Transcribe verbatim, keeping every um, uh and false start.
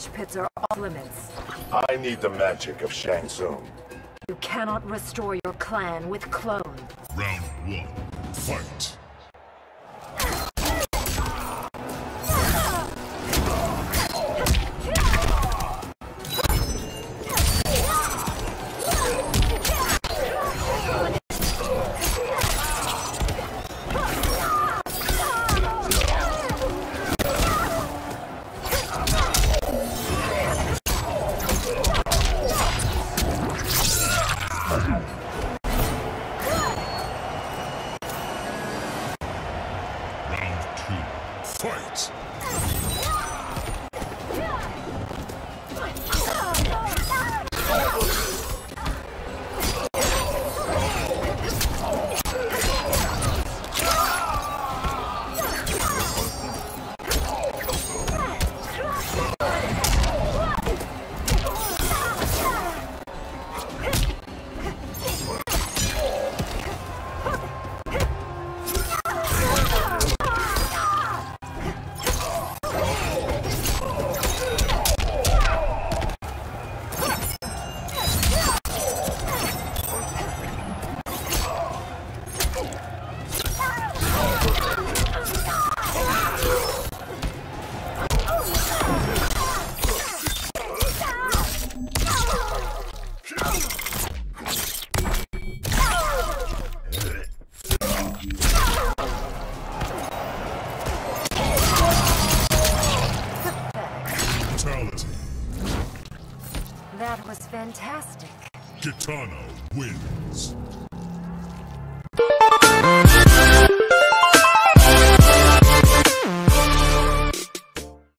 mosh pits are off limits. I need the magic of Shang Tsung. You cannot restore your clan with clone. Round one, fight! Fight! That was fantastic. Kitana wins.